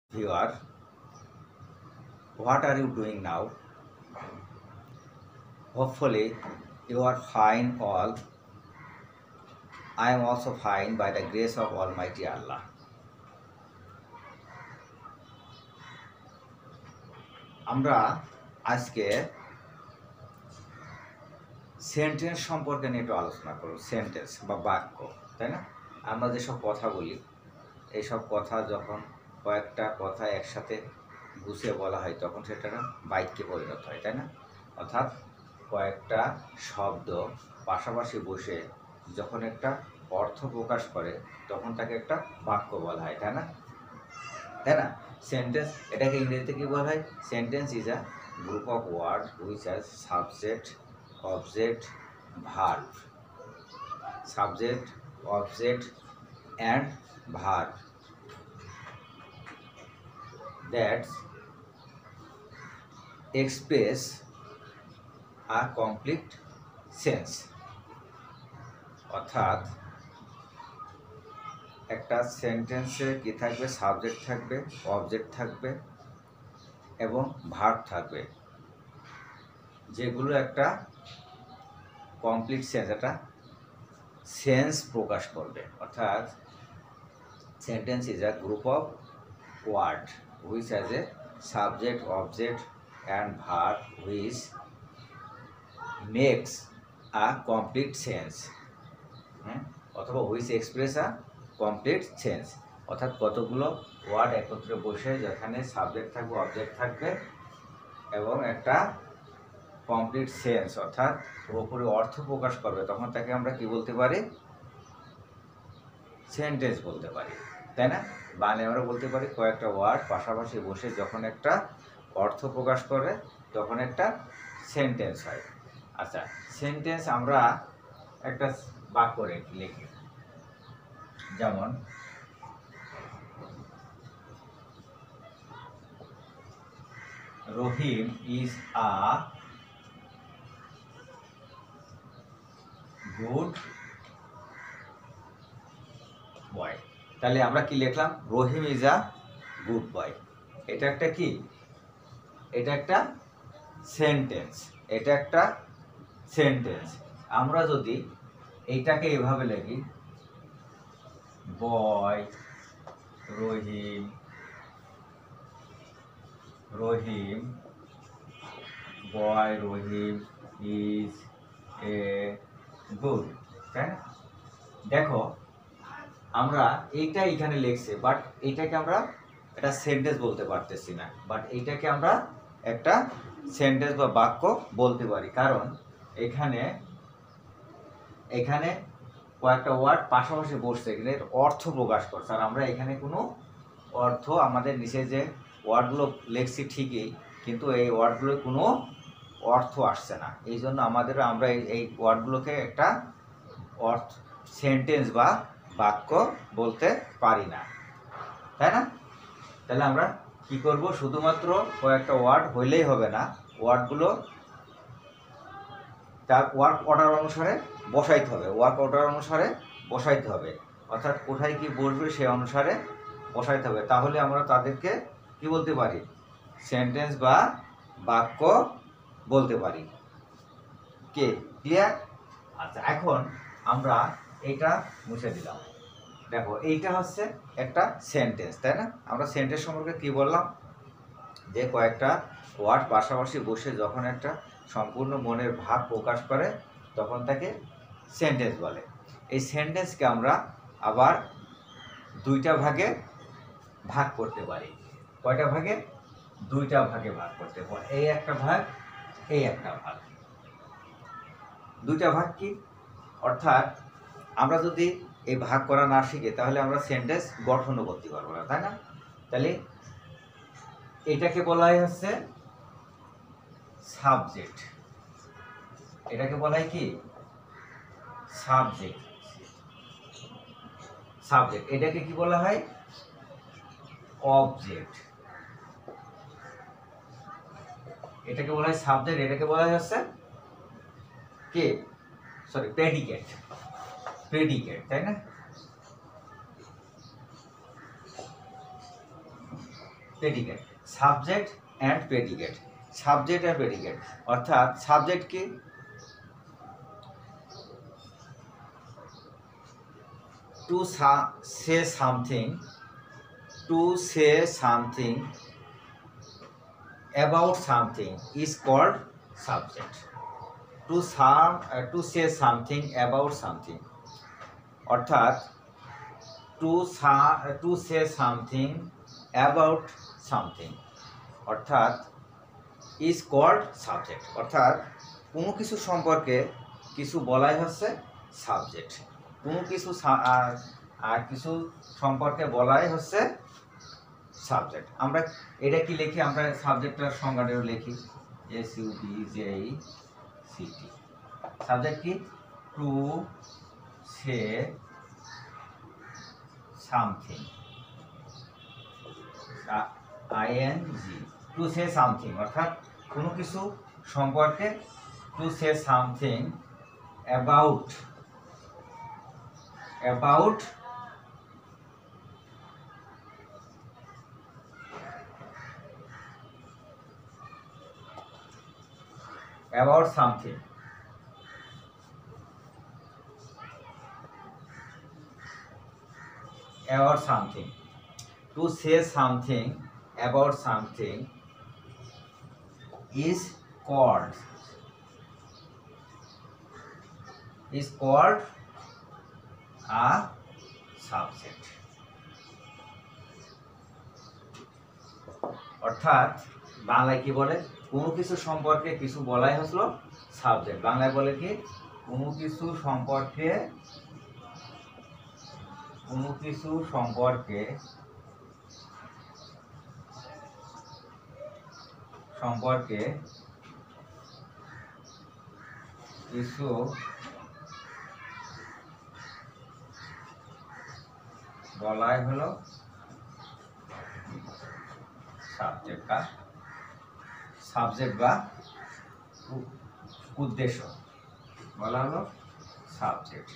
Viewer, what are you doing now? Hopefully, you are fine all. I am also fine by the grace of Almighty Allah. আমরা আজকে sentence সম্পর্কে নিয়ে একটু আলোচনা করব। Sentence বা বাক্য, তাই না? আমরা যেসব কথা বলি, এইসব কথা যখন কয়েকটা কথা একসাথে গুছিয়ে বলা হয় তখন সেটা বাক্যে পরিণত হয়, তাই না? অর্থাৎ কয়েকটা শব্দ পাশাপাশি বসে যখন একটা অর্থ প্রকাশ করে তখন তাকে একটা বাক্য বলা হয়, তাই না? তাই না? সেন্টেন্স, এটাকে ইংরেজিতে কি বলা হয়? Sentence is a group of word which has subject, object, verb. Subject, object and verb that express a complete sense। অর্থাৎ একটা সেন্টেন্সে কি থাকবে? সাবজেক্ট থাকবে, অবজেক্ট থাকবে এবং ভার্ব থাকবে, যেগুলো একটা কমপ্লিট সেন্স, একটা সেন্স প্রকাশ করবে। অর্থাৎ sentence is a group of word which has a subject, object and verb which makes a complete sense, অথবা which express a complete sense. অর্থাৎ কতগুলো ওয়ার্ড একত্রে বসে যেখানে সাবজেক্ট থাকবে, অবজেক্ট থাকবে এবং একটা কমপ্লিট সেন্স অর্থাৎ পুরোপুরি অর্থ প্রকাশ করবে, তখন তাকে আমরা কি বলতে পারি? সেন্টেন্স বলতে পারি, তাই না? বাংলায় আমরা বলতে পারি কয়েকটা ওয়ার্ড পাশাপাশি বসে যখন একটা অর্থ প্রকাশ করে তখন একটা সেন্টেন্স হয়। আচ্ছা, সেন্টেন্স আমরা একটা বাক্য লিখি, যেমন রহিম ইজ আ গুড বয়। তাহলে আমরা কি লিখলাম? Rahim is a good boy. এটা একটা কি? এটা একটা সেন্টেন্স। এটা একটা সেন্টেন্স। আমরা যদি এইটাকে এভাবে লিখি, বয় রহিম, রহিম বয় রহিম ইজ এ গুড, তাই না? দেখো, আমরা এইটা এখানে লিখছি, বাট এইটাকে আমরা একটা সেন্টেন্স বলতে পারতেছি না, বাট এইটাকে আমরা একটা সেন্টেন্স বা বাক্য বলতে পারি, কারণ এখানে এখানে কয়েকটা ওয়ার্ড পাশাপাশি বসছে, এখানে অর্থ প্রকাশ করছে, আর আমরা এখানে কোনো অর্থ, আমাদের নিচে যে ওয়ার্ডগুলো লিখছি ঠিকই, কিন্তু এই ওয়ার্ডগুলোর কোনো অর্থ আসছে না। এই জন্য আমরা এই ওয়ার্ডগুলোকে একটা অর্থ সেন্টেন্স বা বাক্য বলতে পারি না, তাই না? তাহলে আমরা কি করব? শুধুমাত্র কয়েকটা ওয়ার্ড হইলেই হবে না, ওয়ার্ডগুলো তার ওয়ার্ক অর্ডার অনুসারে বসাইতে হবে, ওয়ার্ক অর্ডার অনুসারে বসাইতে হবে। অর্থাৎ কোথায় কি বসবে সে অনুসারে বসাইতে হবে, তাহলে আমরা তাদেরকে কি বলতে পারি? সেন্টেন্স বা বাক্য বলতে পারি। কে ক্লিয়ার? আচ্ছা, এখন আমরা এইটা মুছে দিলাম। দেখো, এইটা হচ্ছে একটা সেন্টেন্স, তাই না? আমরা সেন্টেন্স সম্পর্কে কি বললাম? যে কয়েকটা ওয়ার্ড পাশাপাশি বসে যখন একটা সম্পূর্ণ মনের ভাব প্রকাশ করে তখন তাকে সেন্টেন্স বলে। এই সেন্টেন্সকে আমরা আবার দুইটা ভাগে ভাগ করতে পারি। কয়টা ভাগে? দুইটা ভাগে ভাগ করতে পারি। এই একটা ভাগ, এই একটা ভাগ। দুইটা ভাগ কি? অর্থাৎ আমরা যদি এই ভাগ করা না শিখি তাহলে আমরা সেন্টেন্স গঠনও করতে পারবো না, তাই না? তাহলে এটাকে বলা হচ্ছে সাবজেক্ট। এটাকে বলা হয় কি? সাবজেক্ট। সাবজেক্ট। এটাকে কি বলা হয়? অবজেক্ট। এটাকে বলা হয় সাবজেক্ট, এটাকে বলা হচ্ছে কি? প্রেডিকেট। প্রেডিকেট, তাই না? Predicate, subject and predicate, subject আর প্রেডিকেট। অর্থাৎ সাবজেক্ট কি, to say something, to say something about something is called subject. To say something about something, অর্থাৎ to say something about something অর্থাৎ ইজ কল্ড সাবজেক্ট। অর্থাৎ কোনো কিছু সম্পর্কে কিছু বলাই হচ্ছে সাবজেক্ট, কোনো কিছু আর কিছু সম্পর্কে বলাই হচ্ছে সাবজেক্ট। আমরা এটা কি লিখি, আমরা সাবজেক্টের সংজ্ঞাটাও লিখি, SUBJECT। সাবজেক্ট কি, to say something, ING, to say something অর্থাৎ কোনো কিছু সম্পর্কে, to say something about something, to say something about something is called a subject। অর্থাৎ বাংলায় কি বলে, কোনো কিছু সম্পর্কে কিছু বলাই হলো সাবজেক্ট। বাংলায় বলে কি, কোনো কিছু সম্পর্কে কিছু বলাই হলো সাবজেক্ট বা উদ্দেশ্য, বলা হলো সাবজেক্ট।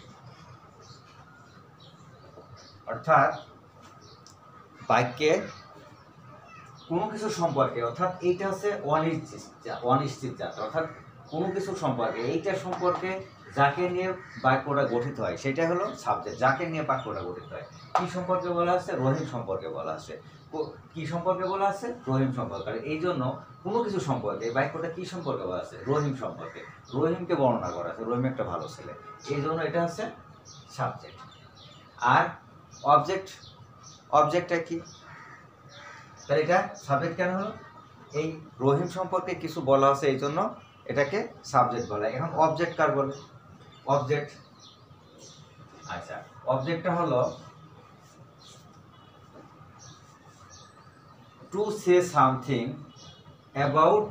অর্থাৎ বাক্যে কোনো কিছু সম্পর্কে, অর্থাৎ এইটা হচ্ছে অনিশ্চিত জাত, অর্থাৎ কোনো কিছু সম্পর্কে, এইটা সম্পর্কে যাকে নিয়ে বাক্যটা গঠিত হয় সেটা হলো সাবজেক্ট, যাকে নিয়ে বাক্যটা গঠিত হয়। কি সম্পর্কে বলা আছে, রহিম সম্পর্কে বলা আছে। কি সম্পর্কে বলা আছে, রহিম সম্পর্কে। এই জন্য কোনো কিছু সম্পর্কে, এই বাক্যটা কি সম্পর্কে বলা আছে, রহিম সম্পর্কে, রহিমকে বর্ণনা করা আছে, রহিম একটা ভালো ছেলে, এই জন্য এটা হচ্ছে সাবজেক্ট। আর অবজেক্টটা কি, তাহলে এটা সাবজেক্ট কেন হলো, এই রহিম সম্পর্কে কিছু বলা আছে এই জন্য এটাকে সাবজেক্ট বলা। এখন অবজেক্ট কার বলে, অবজেক্ট, আচ্ছা অবজেক্টটা হলো to say something about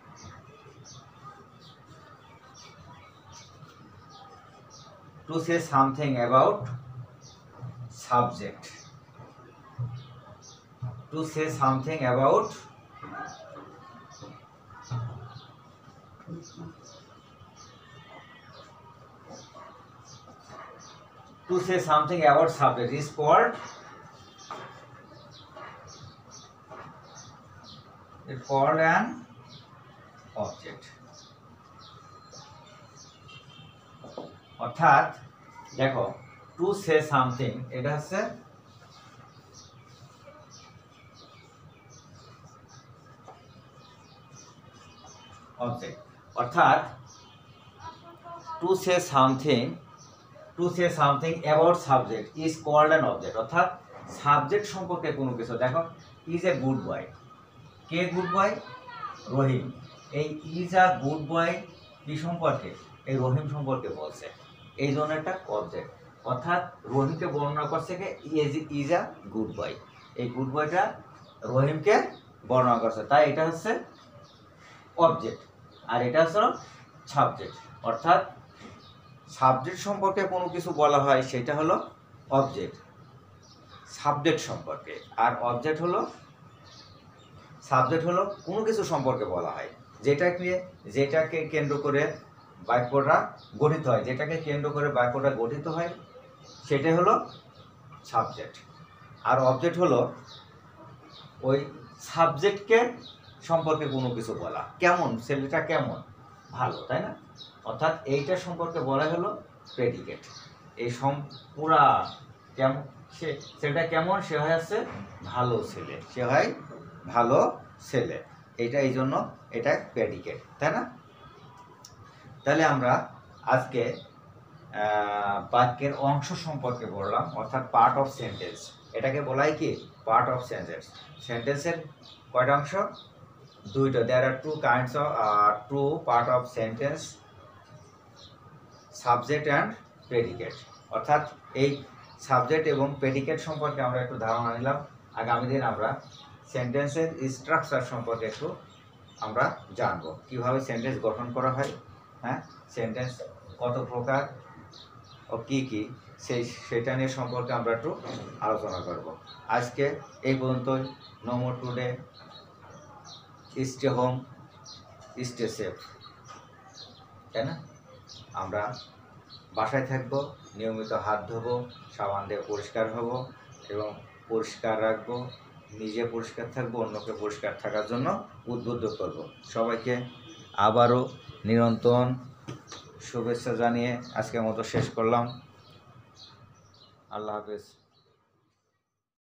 subject, to say something about subject is called an object। অর্থাৎ দেখো, টু সে সামথিং এটা হচ্ছে অবজেক্ট। অর্থাৎ to say something about subject is called an object. অর্থাৎ সাবজেক্ট সম্পর্কে কোনো কিছু, দেখো ইজ এ গুড বয়, কে গুড বয়, রহিম। এই ইজ আ গুড বয় কি সম্পর্কে, এই রহিম সম্পর্কে বলছে, এই জন্য একটা অবজেক্ট। অর্থাৎ রহিমকে বর্ণনা করছে কে, ইজ আ গুড বয়, এই গুড বয়টা রহিমকে বর্ণনা করছে, তাই এটা হচ্ছে অবজেক্ট। আর এটা হচ্ছে সাবজেক্ট। অর্থাৎ সাবজেক্ট সম্পর্কে কোনো কিছু বলা হয় সেটা হলো অবজেক্ট, সাবজেক্ট সম্পর্কে। আর অবজেক্ট হলো, সাবজেক্ট হলো কোনো কিছু সম্পর্কে বলা হয় যেটাকে কেন্দ্র করে বাক্যটা গঠিত হয়, যেটাকে কেন্দ্র করে বাক্যটা গঠিত হয় সেটাই হলো সাবজেক্ট। আর অবজেক্ট হলো ওই সাবজেক্টকে সম্পর্কে কোনো কিছু বলা, কেমন ছেলেটা কেমন, ভালো, তাই না? অর্থাৎ এইটা সম্পর্কে বলা হলো প্রেডিকেট। এই পুরা কেমন, ছেলেটা কেমন, সে হয় আছে ভালো ছেলে, সে হয় ভালো ছেলে, এইটা এই জন্য এটা প্রেডিকেট, তাই না? তাহলে আমরা আজকে বাক্যের অংশ সম্পর্কে বললাম, অর্থাৎ পার্ট অফ সেন্টেন্স। এটাকে বলাই কি পার্ট অফ সেন্টেন্স। সেন্টেন্সের কয়টা অংশ? দুইটা। There are two kinds of two part of sentence, subject and predicate. অর্থাৎ এই সাবজেক্ট এবং প্রেডিকেট সম্পর্কে আমরা একটু ধারণা নিলাম। আগামী দিন আমরা সেন্টেন্সের স্ট্রাকচার সম্পর্কে একটু আমরা জানবো, কিভাবে সেন্টেন্স গঠন করা হয়, হ্যাঁ, সেন্টেন্স কত প্রকার ও কি কি, সেটা নিয়ে সম্পর্কে আমরা একটু আলোচনা করব। আজকে এই পর্যন্তই। No more today, stay home, stay safe, তাই না? আমরা বাসায় থাকবো, নিয়মিত হাত ধোবো, সাবান দিয়ে পরিষ্কার হব এবং পরিষ্কার রাখবো, নিজে পরিষ্কার থাকবো, অন্যকে পরিষ্কার থাকার জন্য উদ্বুদ্ধ করব। সবাইকে আবারও নিরন্তর শুভেচ্ছা জানিয়ে আজকের মতো শেষ করলাম। আল্লাহ হাফেজ।